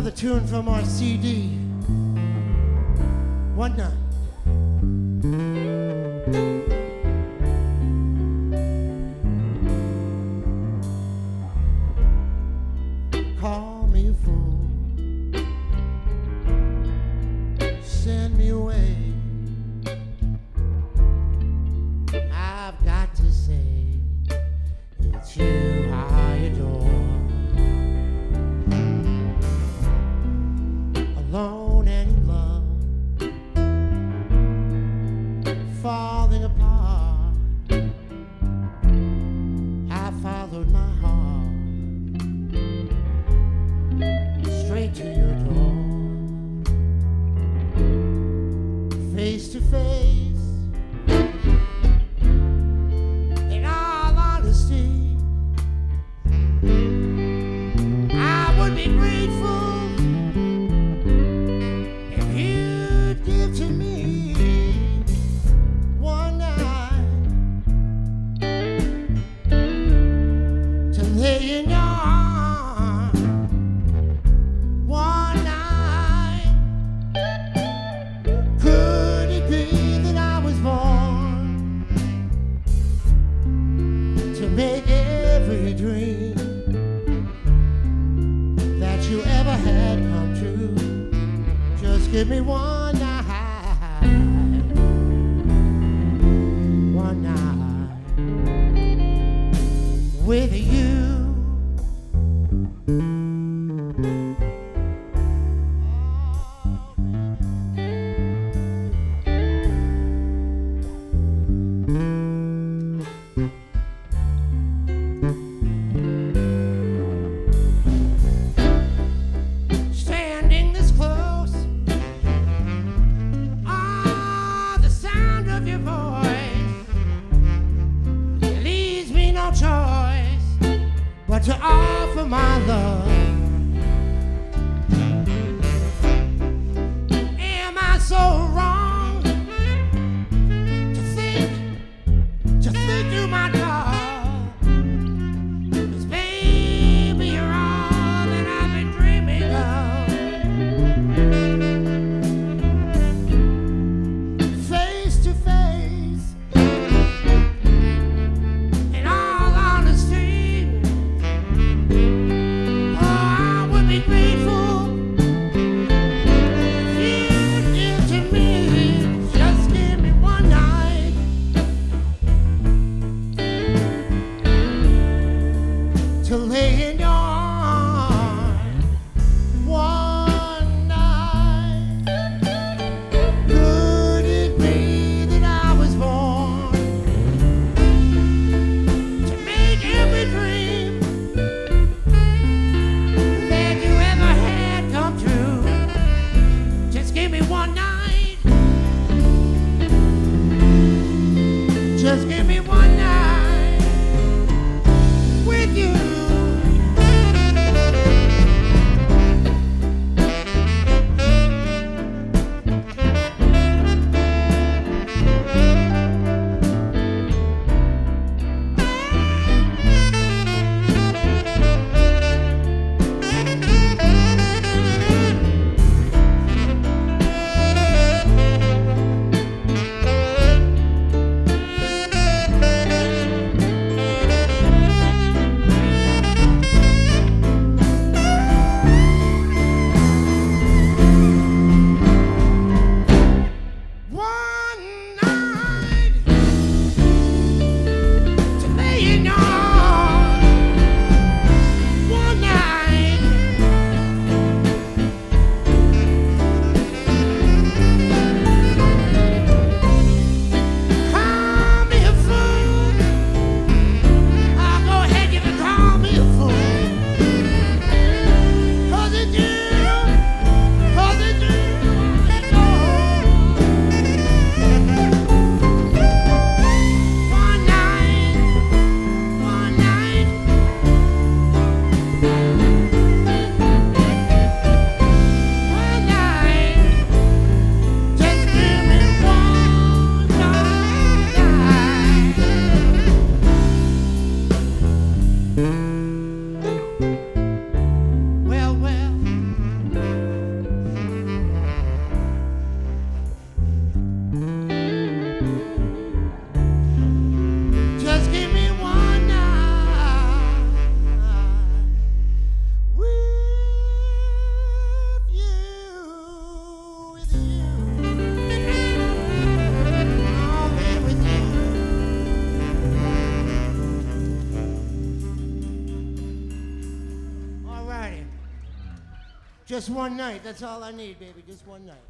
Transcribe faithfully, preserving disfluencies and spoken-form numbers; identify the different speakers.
Speaker 1: another tune from our C D, One Night. Call me a fool, send me away. I've got to say, it's you I adore. Alone and in love, falling apart. I followed my heart straight to your door. Face to face, in all honesty, I would be grateful if you'd give to me one night to lay in your arms. One night, could it be that I was born to make every dream that you ever had come true? Just give me one night, one night with you. Standing this close, ah, the sound of your voice leaves me no choice but to offer my love. Am I so wrong to think, to think you might call? 'Cause baby, you're all that I've been dreaming of. Face to face, in all honesty, oh, I would be grateful if you'd give to me, just give me one night to lay in your arms. One night, could it be that I was born to make every dream that you ever had come true? Just give me one night, just give me one night with you. Just one night. That's all I need, baby. Just one night.